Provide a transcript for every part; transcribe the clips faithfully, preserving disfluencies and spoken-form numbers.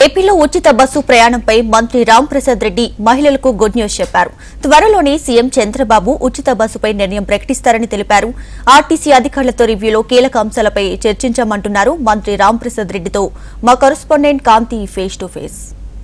ఏపీలో ఉచిత బస్సు ప్రయాణంపై మంత్రి రాంప్రసాద్ రెడ్డి మహిళలకు గుడ్ న్యూస్ చెప్పారు. త్వరలోనే సీఎం చంద్రబాబు ఉచిత బస్సుపై నిర్ణయం ప్రకటిస్తారని తెలిపారు. ఆర్టీసీ అధికారులతో రివ్యూలో కీలక అంశాలపై చర్చించామంటున్నారు మంత్రి రాంప్రసాద్ రెడ్డితో మా correspondent Kanthi face to face.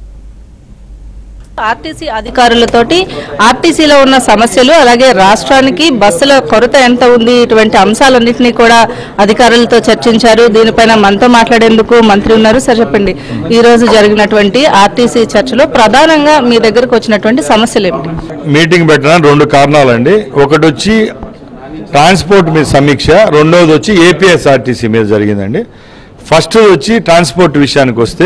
RTC అధికారులతోటి ఆర్టీసీలో ఉన్న సమస్యలు అలాగే రాష్ట్రానికి బస్సుల కొరత ఎంత ఉంది ఇటువంటి అంశాలన్నింటినీ కూడా అధికారులతో చర్చించారు. దీనిపైన మనతో మాట్లాడేందుకు మంత్రి ఉన్నారు. సార్ చెప్పండి, ఈ రోజు జరిగినటువంటి ఆర్టీసీ చర్చలో ప్రధానంగా మీ దగ్గరకు వచ్చినటువంటి సమస్యలు ఏమిటి? మీటింగ్ పెట్టిన రెండు కారణాలండి. ఒకటి వచ్చి ట్రాన్స్పోర్ట్ మీద సమీక్ష, రెండవది వచ్చి ఏపీఎస్ఆర్టీసీ మీద జరిగిందండి. ఫస్ట్ వచ్చి ట్రాన్స్పోర్ట్ విషయానికి వస్తే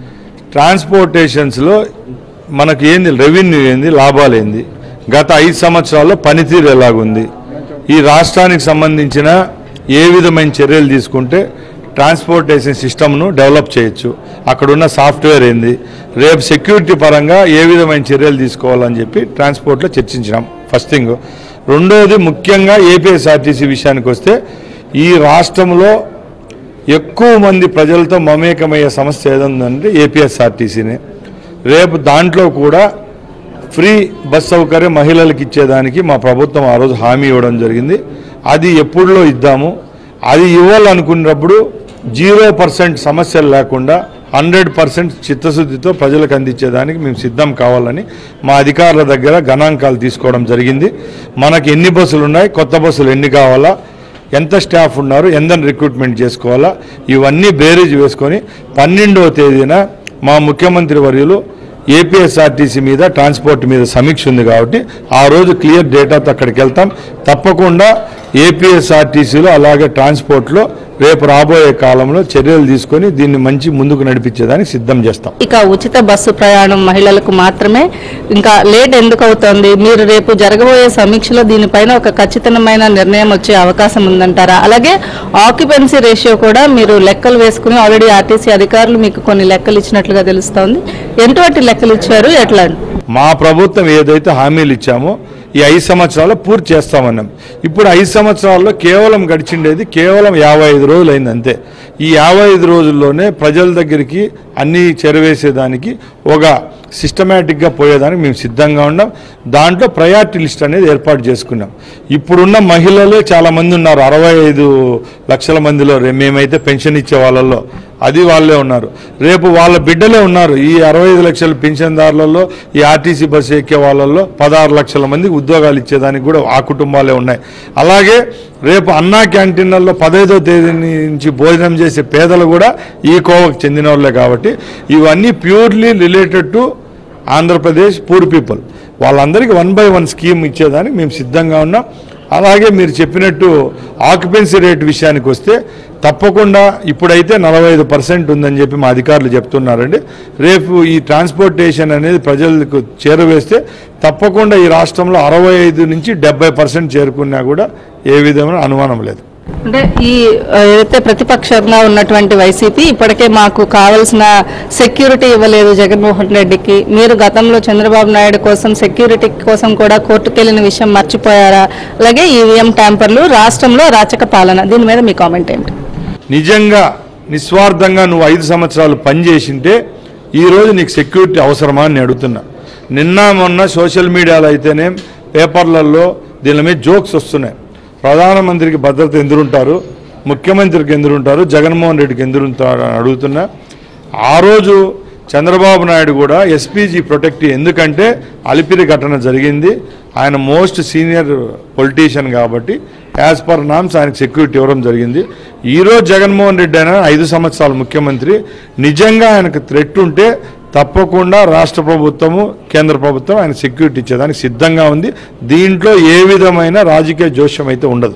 ట్రాన్స్పోర్టేషన్స్లో మనకు ఏంది రెవెన్యూ ఏంది, లాభాలు ఏంది, గత ఐదు సంవత్సరాల్లో పనితీరు ఎలాగుంది, ఈ రాష్ట్రానికి సంబంధించిన ఏ విధమైన చర్యలు తీసుకుంటే ట్రాన్స్పోర్టేషన్ సిస్టమ్ను డెవలప్ చేయొచ్చు, అక్కడున్న సాఫ్ట్వేర్ ఏంది, రేపు సెక్యూరిటీ పరంగా ఏ విధమైన చర్యలు తీసుకోవాలని చెప్పి ట్రాన్స్పోర్ట్లో చర్చించినాం. First thing. రెండవది ముఖ్యంగా ఏపీఎస్ఆర్టీసీ విషయానికి వస్తే ఈ రాష్ట్రంలో ఎక్కువ మంది ప్రజలతో మమేకమయ్యే సమస్య ఏదంటే ఏపీఎస్ఆర్టీసీనే. రేపు దాంట్లో కూడా ఫ్రీ బస్ సౌకర్యం మహిళలకు ఇచ్చేదానికి మా ప్రభుత్వం ఆ రోజు హామీ ఇవ్వడం జరిగింది. అది ఎప్పుడులో ఇద్దాము, అది ఇవ్వాలనుకున్నప్పుడు జీరో పర్సెంట్ సమస్యలు లేకుండా హండ్రెడ్ పర్సెంట్ చిత్తశుద్ధితో ప్రజలకు అందించేదానికి మేము సిద్ధం కావాలని మా అధికారుల దగ్గర గణాంకాలు తీసుకోవడం జరిగింది. మనకి ఎన్ని బస్సులు ఉన్నాయి, కొత్త బస్సులు ఎన్ని కావాలా, ఎంత స్టాఫ్ ఉన్నారు, ఎంతని రిక్రూట్మెంట్ చేసుకోవాలా, ఇవన్నీ బేరీజ్ వేసుకొని పన్నెండవ తేదీన మా ముఖ్యమంత్రి వర్యులు ఏపీఎస్ఆర్టీసీ మీద ట్రాన్స్పోర్ట్ మీద సమీక్ష ఉంది కాబట్టి ఆ రోజు క్లియర్ డేటాతో అక్కడికి వెళ్తాం. తప్పకుండా ఏపీఎస్ఆర్టీసీలో అలాగే ట్రాన్స్పోర్ట్లో రేపు రాబోయే కాలంలో చర్యలు తీసుకొని దీన్ని మంచి ముందుకు నడిపించేదానికి సిద్ధం చేస్తాం. ఇక ఉచిత బస్సు ప్రయాణం మహిళలకు మాత్రమే ఇంకా లేట్ ఎందుకు అవుతోంది? మీరు రేపు జరగబోయే సమీక్షలో దీనిపైన ఒక ఖచ్చితమైన నిర్ణయం వచ్చే అవకాశం ఉందంటారా? అలాగే ఆక్యుపెన్సీ రేషియో కూడా మీరు లెక్కలు వేసుకుని ఆల్రెడీ ఆర్టీసీ అధికారులు మీకు కొన్ని లెక్కలు ఇచ్చినట్లుగా తెలుస్తోంది. ఎటువంటి లెక్కలు ఇచ్చారు, ఎట్లా? మా ప్రభుత్వం ఏదైతే హామీలు ఇచ్చామో ఈ ఐదు సంవత్సరాలు పూర్తి చేస్తామన్నాం. ఇప్పుడు ఐదు సంవత్సరాల్లో కేవలం గడిచిండేది కేవలం యాభై ఐదు రోజులు అయింది అంతే. ఈ యాభై ఐదు రోజుల్లోనే ప్రజల దగ్గరికి అన్నీ చేరవేసేదానికి ఒక సిస్టమేటిక్గా పోయేదానికి మేము సిద్ధంగా ఉన్నాం. దాంట్లో ప్రయారిటీ లిస్ట్ అనేది ఏర్పాటు చేసుకున్నాం. ఇప్పుడున్న మహిళలే చాలామంది ఉన్నారు, అరవై ఐదు లక్షల మందిలో మేమైతే పెన్షన్ ఇచ్చే వాళ్ళల్లో అది వాళ్ళే ఉన్నారు. రేపు వాళ్ళ బిడ్డలే ఉన్నారు. ఈ అరవై ఐదు లక్షల పెన్షన్దారులలో ఈ ఆర్టీసీ బస్సు ఎక్కే వాళ్ళల్లో పదహారు లక్షల మందికి ఉద్యోగాలు ఇచ్చేదానికి కూడా ఆ కుటుంబాలే ఉన్నాయి. అలాగే రేపు అన్నా క్యాంటీన్లలో పదహైదో తేదీ నుంచి భోజనం చేసే పేదలు కూడా ఈ కోవకు చెందిన వాళ్ళే. కాబట్టి ఇవన్నీ purely related to Andhra Pradesh poor people. వాళ్ళందరికీ వన్ బై వన్ స్కీమ్ ఇచ్చేదానికి మేము సిద్ధంగా ఉన్నాం. అలాగే మీరు చెప్పినట్టు ఆక్యుపెన్సీ రేట్ విషయానికి వస్తే తప్పకుండా ఇప్పుడైతే నలభై ఐదు పర్సెంట్ ఉందని చెప్పి మా అధికారులు చెప్తున్నారండి. రేపు ఈ ట్రాన్స్పోర్టేషన్ అనేది ప్రజలకు చేరవేస్తే తప్పకుండా ఈ రాష్ట్రంలో అరవై ఐదు నుంచి డెబ్బై పర్సెంట్ చేరుకున్నా కూడా ఏ విధమైన అనుమానం లేదు. అంటే ఈ ఏదైతే ప్రతిపక్షంగా ఉన్నటువంటి వైసీపీ ఇప్పటికే మాకు కావాల్సిన సెక్యూరిటీ ఇవ్వలేదు జగన్మోహన్ రెడ్డికి, మీరు గతంలో చంద్రబాబు నాయుడు కోసం సెక్యూరిటీ కోసం కూడా కోర్టుకు వెళ్ళిన విషయం మర్చిపోయారా? అలాగే ఈవీఎం ట్యాంపర్లు, రాష్ట్రంలో రాచక పాలన, దీని మీద మీ కామెంట్ ఏంటి? నిజంగా నిస్వార్థంగా నువ్వు ఐదు సంవత్సరాలు పనిచేసింటే ఈరోజు నీకు సెక్యూరిటీ అవసరమా అని అడుగుతున్నా. నిన్న మొన్న సోషల్ మీడియాలో అయితేనే పేపర్లలో దీని మీద జోక్స్ వస్తున్నాయి. ప్రధానమంత్రికి భద్రత ఎందుకుంటారు, ముఖ్యమంత్రికి ఎందుకుంటారు, జగన్మోహన్ రెడ్డికి ఎందుకుంటారు అని అడుగుతున్నా. ఆ రోజు చంద్రబాబు నాయుడు కూడా ఎస్పీజీ ప్రొటెక్ట్, ఎందుకంటే అలిపిరి ఘటన జరిగింది, ఆయన మోస్ట్ సీనియర్ పొలిటీషియన్ కాబట్టి యాజ్ పర్ నామ్స్ ఆయనకు సెక్యూరిటీ ఇవ్వడం జరిగింది. ఈరోజు జగన్మోహన్ రెడ్డి అయినా ఐదు సంవత్సరాల ముఖ్యమంత్రి, నిజంగా ఆయనకు థ్రెట్ ఉంటే తప్పకుండా రాష్ట్ర ప్రభుత్వము కేంద్ర ప్రభుత్వం ఆయన సెక్యూరిటీ ఇచ్చేదానికి సిద్ధంగా ఉంది. దీంట్లో ఏ విధమైన రాజకీయ జోష్యం అయితే ఉండదు.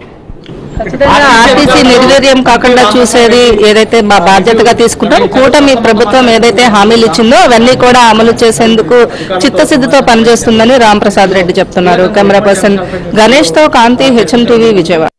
ఆర్టీసీ నిర్వీర్యం కాకుండా చూసేది ఏదైతే మా బాధ్యతగా తీసుకుంటాం, కూటమి ప్రభుత్వం ఏదైతే హామీలు ఇచ్చిందో అవన్నీ కూడా అమలు చేసేందుకు చిత్తశుద్ధితో పనిచేస్తుందని రాంప్రసాద్ రెడ్డి చెప్తున్నారు. కెమెరా పర్సన్ గణేష్ తో కాంతి, హెచ్ఎం టీవీ, విజయవాడ.